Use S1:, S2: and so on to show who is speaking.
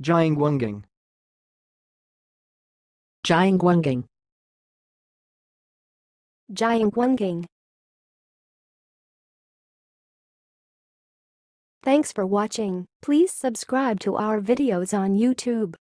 S1: Jiangwanging.
S2: Jiangwanging.
S3: Jiangwanging. Thanks for watching. Please subscribe to our videos on YouTube.